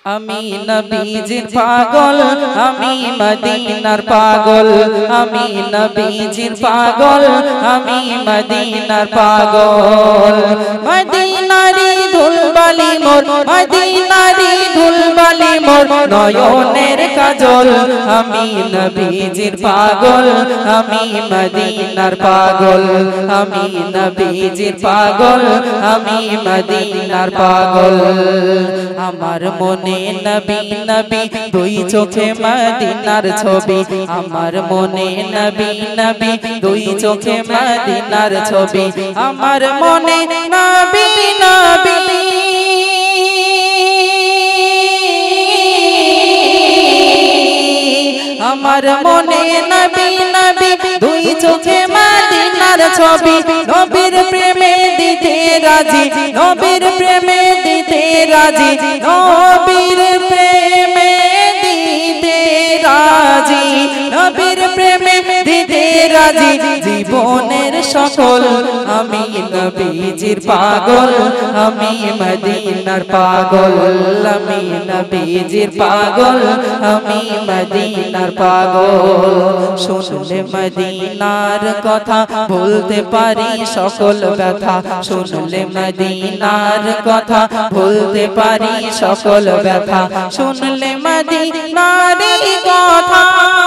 আমি নবীজির পাগল, আমি মদিনার পাগল, আমি নবীজির পাগল, আমি মদিনার পাগল। মদিনারি ধুলবালি মোর, মদিনারি ধুলবালি মোর নয়নের কাজল। আমি নবীজির পাগল, আমি মদিনার পাগল, আমি নবীজির পাগল, আমি মদিনার পাগল। আমার মনে নবী নবী দুই চোখে মদিনার ছবি, আমার মনে নবী নবী দুই চোখে মদিনার ছবি, আমার মনে নবী নবী আমার মনে নবী নবী দুই চোখে মদিনার ছবি। নবীর প্রেমে দিতে রাজি, নবীর প্রেমে দিতে রাজি, নবীর প্রেমে দিতে রাজি, নবীর প্রেমে দিতে রাজি। জীবনের সকল আমি নবীজির পাগল, আমি মদিনার পাগল, আমি নবীজির পাগল, আমি মদিনার পাগল। শুনলে মদিনার কথা ভুলতে পারি সকল ব্যথা, শুনলে মদিনার কথা ভুলতে পারি সকল ব্যথা, শুনলে মদিনার কথা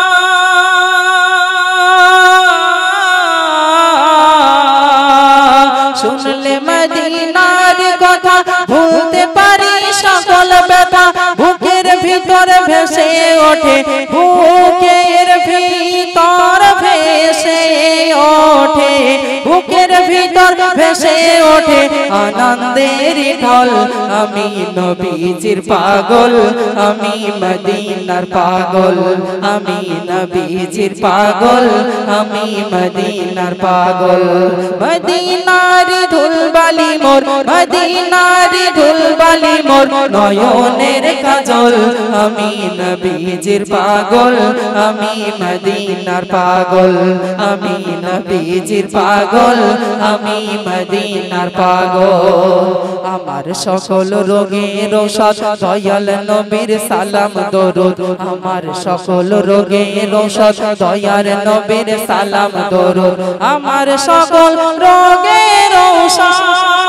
শুনলে মদিনার কথা ভুলতে পারি সকল ব্যথা। বুকের ভিতর ভেসে ওঠে, বুকের ভিতর ভেসে ওঠে, বুকের ভিতর ভেসে ওঠে আনন্দের ঢল। আমি নবীজির পাগল, আমি মদিনার পাগল, আমি নবীজির পাগল, আমি মদিনার পাগল। মদিনার ধুলবালি মোর, মদিনার ধুলবালি মোর নয়নের কাজল। আমি নবীজির পাগল, আমি মদিনার পাগল, আমি নবীজির পাগল, আমি মদিনার পাগল। আমার সকল রোগের ঔষধ দয়াল নবীর সালাম দরুদ, আমার সকল রোগের ঔষধ দয়াল নবীর সালাম দরুদ, আমার সকল রোগের ঔষধ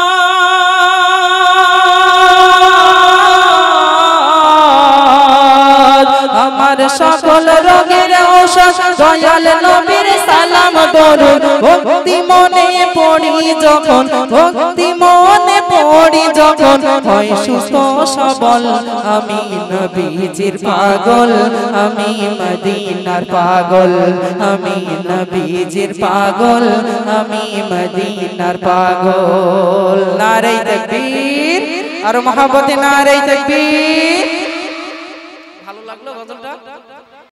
আমার সকল রোগের ঔষধ দয়াল নবীর সালাম দরুদ। ভক্তি মনে পড়ি যখন, ভক্তি মনে পড়ি যখন হয় সুস্থ সবল। আমি নবীজির পাগল, আমি মদিনার পাগল, আমি নবীজির পাগল, আমি মদিনার পাগল। নারে তাকবীর আর মহব্বতে নারে তাকবীর। ভালো লাগলো গজলটা?